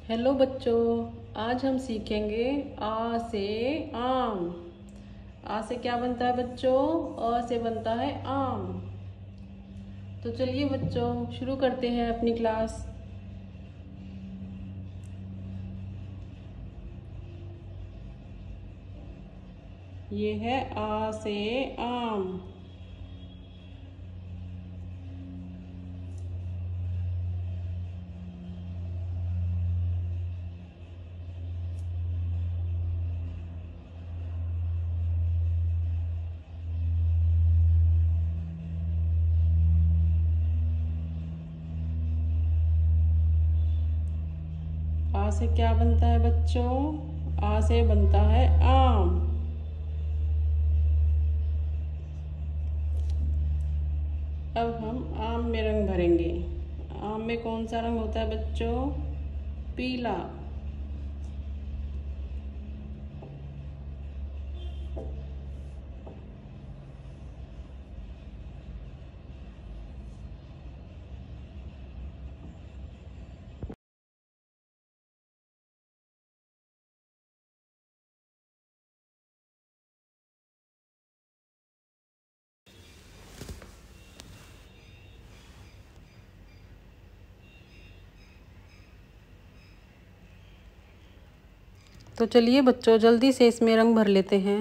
Hello बच्चों, आज हम सीखेंगे आ से आम। आ से क्या बनता है बच्चों? अ से बनता है आम। तो चलिए बच्चों शुरू करते हैं अपनी क्लास। ये है आ से आम। आ से क्या बनता है बच्चों? आ से बनता है आम। अब हम आम में रंग भरेंगे। आम में कौन सा रंग होता है बच्चों? पीला। तो चलिए बच्चों जल्दी से इसमें रंग भर लेते हैं।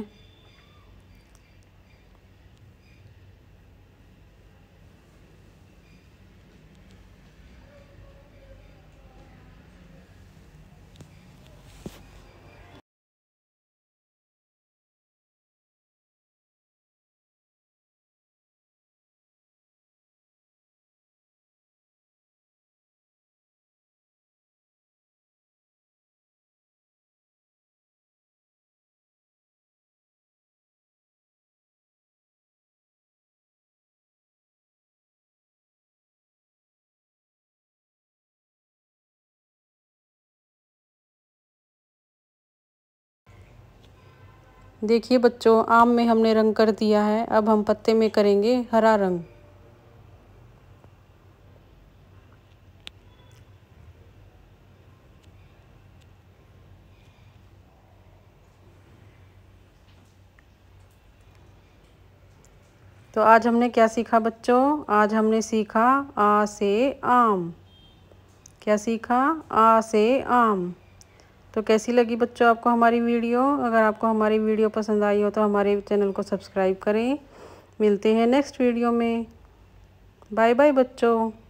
देखिए बच्चों आम में हमने रंग कर दिया है। अब हम पत्ते में करेंगे हरा रंग। तो आज हमने क्या सीखा बच्चों? आज हमने सीखा आ से आम। क्या सीखा? आ से आम। तो कैसी लगी बच्चों आपको हमारी वीडियो? अगर आपको हमारी वीडियो पसंद आई हो तो हमारे चैनल को सब्सक्राइब करें। मिलते हैं नेक्स्ट वीडियो में। बाय बाय बच्चों।